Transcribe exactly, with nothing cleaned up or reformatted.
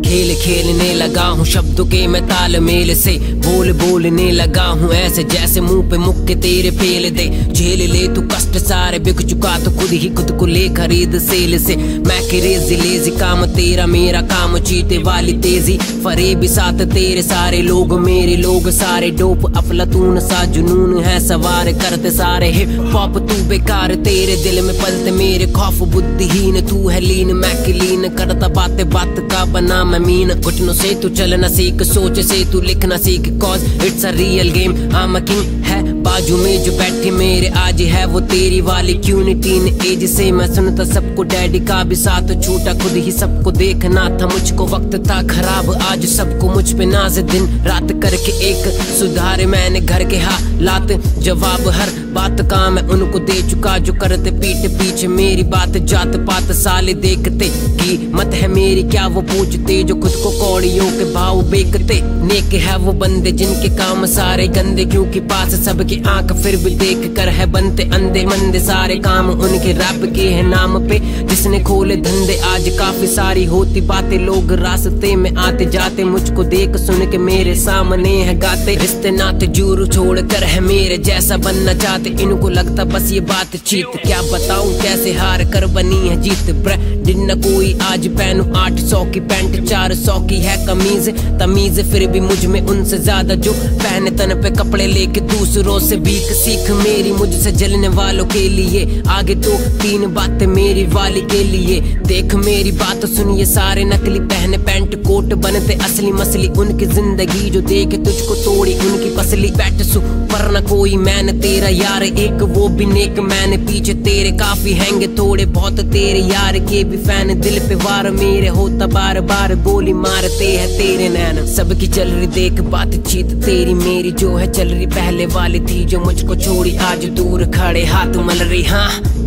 खेल खेलने लगा हूँ शब्दों के मैं तालमेल से, बोल बोलने लगा हूँ ऐसे जैसे मुंह पे मुक्के तेरे फेल दे। झेल ले तू कष्ट सारे, बिक चुका तो खुद ही खुद को ले खरीद सेल से। मैं क्रेजी लेजी काम तेरा, मेरा काम चीते वाली तेजी। फरेबी साथ तेरे सारे लोग, मेरे लोग सारे डोप। अफलातून सा जुनून है सवार करते सारे हिप हॉप। तू बेकार तेरे दिल में पलते मेरे खौफ, बुद्धिहीन तू है लीन मैं क्लीन। करता बातें बात का बना मैं मीन। घुटनों से तू चलना सीख, सोच से तू लिखना सीख, cause it's a real game. I am king है बाजू में जो बैठी मेरे, आज है वो तेरी वाली क्यों नहीं टीन एज से। मैं सुनता सबको डैडी का भी साथ छूटा, खुद ही सबको देखना था मुझको। वक्त था खराब आज सबको मुझ पे नाज, दिन रात करके एक सुधारे मैंने घर के हालात। जवाब हर बात का मैं उनको दे चुका जो करते पीठ पीछे मेरी बात। जात पात साले देखते की मत है मेरी क्या वो पूछते, जो खुद को कौड़ियों के भाव बेचते। नेक है वो बंदे जिनके काम सारे गंदे, क्योंकि पास सबकी आंख फिर भी देख कर है बनते अंधे मंदे। सारे काम उनके रब के है नाम पे, जिसने खोले धंधे। आज काफी सारी होती बातें, लोग रास्ते में आते जाते मुझको देख सुन के मेरे सामने है गाते। रिश्ते नाते जूरू छोड़ कर है मेरे जैसा बनना चाहते, इनको लगता बस ये बात चीत। क्या बताऊं कैसे हार कर बनी है जीत। ब्रेड न कोई आज पहनू आठ सौ की पैंट, चार सौ की है कमीज। तमीज फिर भी मुझ में उनसे ज्यादा, जो पहने तन पे कपड़े लेके दूसरों से भीख सीख। मेरी मुझसे जलने वालों के लिए आगे तो तीन बातें मेरी वाली के लिए। देख मेरी बात सुनिए सारे नकली पहने पैंट कोट, बनते असली मसली उनकी जिंदगी जो देखे तुझको तोड़ी उनकी पसली। बैठ सु पर न कोई मैंने तेरा यार एक, वो भी नेक मैंने पीछे तेरे काफी हैंगे थोड़े बहुत तेरे यार के भी फैन। दिल पे वार मेरे होता बार बार, गोली मारते हैं तेरे नैन। सबकी चल रही देख बातचीत तेरी मेरी जो है चल रही, पहले वाली थी जो मुझको छोड़ी आज दूर खड़े हाथ मल रही। हाँ